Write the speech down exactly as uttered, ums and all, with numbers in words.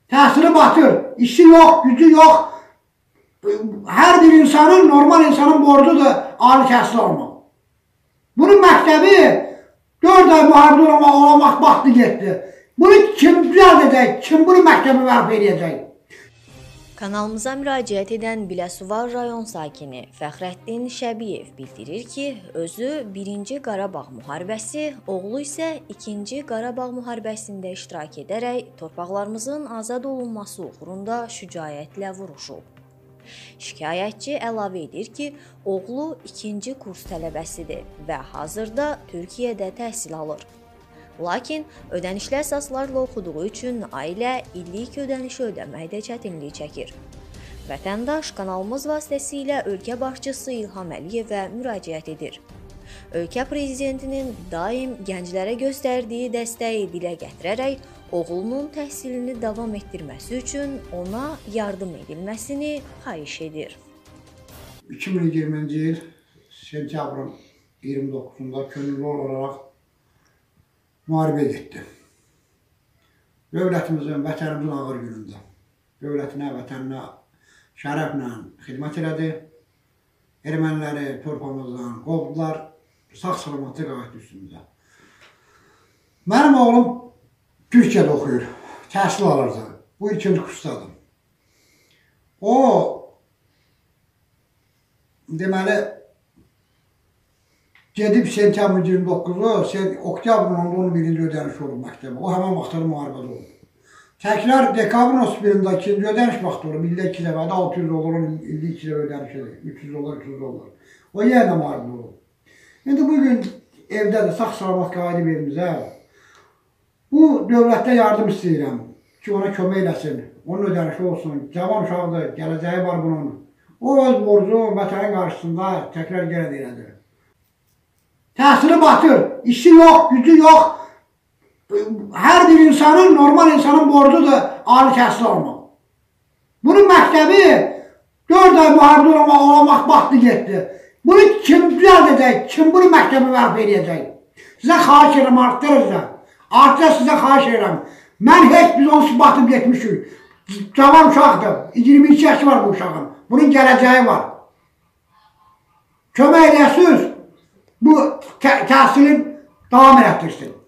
Təhsili batır. İşi yox, gücü yox. Hər bir insanın, normal insanın borcudur ali təhsil olmaq. Bunun məktəbi dörd ay müharibə olamaq vaxtı getdi. Bunu kim düzəldəcək, kim bunu məktəbi vərf edəcək? Kanalımıza müraciət edən Biləsuvar rayon sakini Fəxrəddin Şəbiyev bildirir ki, özü birinci Qarabağ müharibəsi, oğlu isə ikinci Qarabağ müharibəsində iştirak edərək torpaqlarımızın azad olunması uğrunda şücaətlə vuruşub. Şikayətçi əlavə edir ki, oğlu ikinci kurs tələbəsidir və hazırda Türkiyədə təhsil alır. Lakin ödənişli əsaslarla oxuduğu üçün ailə illik ödənişi ödəməkdə çətinlik çəkir. Vətəndaş kanalımız vasitəsilə ölkə başçısı İlham Əliyevə müraciət edir. Ölkə prezidentinin daim gənclərə göstərdiyi dəstəyi dilə gətirərək oğlunun təhsilini davam etdirməsi üçün ona yardım edilməsini xahiş edir. iki min iyirminci il sentyabrın iyirmi doqquzunda könüllü olaraq müharibə getdi. Dövlətimizin, vətənimizin ağır günündə. Dövlətinə, vətəninə şərəflə xidmət elədi. Erməniləri torpağımızdan qovdular. Sağ-salamatı qayıtdı üstümüzə. Mənim oğlum Türkiyədə oxuyur. Təhsil alırdı. Bu ikinci kursdadır. O, deməli, gedib sentyabrın iyirmi doqquzu, oktyabrın on birinci ödəniş olub məktəbə. O, həmən vaxtları müharibədə olub. Təkrar dekabrın otuz birində ikinci ödəniş vaxtı olub. İldə iki dəfə, altı yüz dolar, ildə iki dəfə ödəniş edir. üç yüz dolar, üç yüz dolar. O, yenə müharibədə olub. İndi bugün evdədir, sağ-salamat qayıdıb evimizə. Bu, dövlətdə yardım istəyirəm ki, ona kömək eləsin. Onun ödənişi olsun. Cavan uşaqdır, gələcəyi var bunun. O, öz borcu vətənin qarşısında təkrar yenə deyədir. Təhsili batır. İşi yox, gücü yox. Hər bir insanın, normal insanın borcudur ali təhsil olmaq. Bunun məktəbi dörd ay müharibə olamaq vaxtı getdi. Bunu kim düzəldəcək, kim bunu məktəbi vərf edəcək? Sizə xahiş edirəm, artdırırsa. Artıq sizə xahiş edirəm. Mən heç biz onsuz batıb getmişik. Cavan uşaqdır. iyirmi iki yaşı var bu uşağın. Bunun gələcəyi var. Kömək edəsiniz, bu təhsilin davam etdirsin.